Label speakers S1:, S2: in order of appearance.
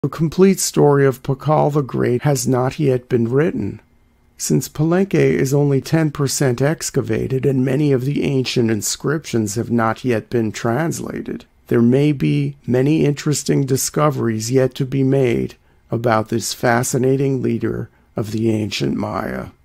S1: The complete story of Pacal the Great has not yet been written. Since Palenque is only 10% excavated and many of the ancient inscriptions have not yet been translated, there may be many interesting discoveries yet to be made about this fascinating leader of the ancient Maya.